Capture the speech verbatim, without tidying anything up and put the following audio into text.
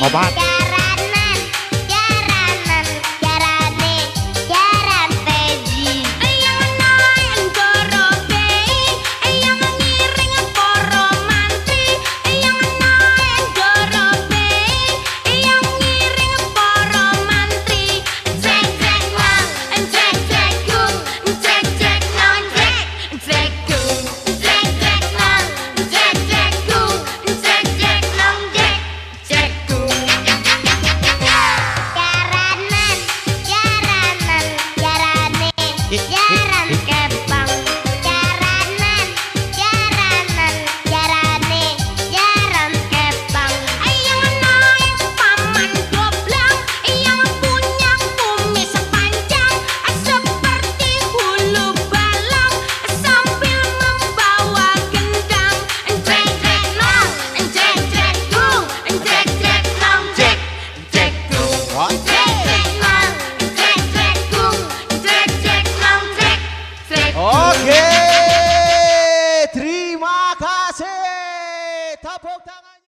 Obat. Jaranan, jaranan, jarane, jaran peji. Yang naik jorobe, yang ngiring poro mantri. Yang naik jorobe, yang ngiring poro mantri. Cek cek nang, cek cek gung, cek cek nang, cek cek gung, cek cek nang, cek cek gung, cek cek nang, cek cek gung. Jaranan, jaranan, jarane, jaran kepang. Jaranan, jaranan, jarane, jaran kepang. Yang naik paman goblang, yang punya kumis panjang seperti hulu balang sambil membawa gendang. Cek cek nong, cek cek gung, cek cek nong, cek cek gung. What? Cek cek nong, cek cek gung, cek cek nong, cek cek gung. Oke, terima kasih. Tepuk tangan.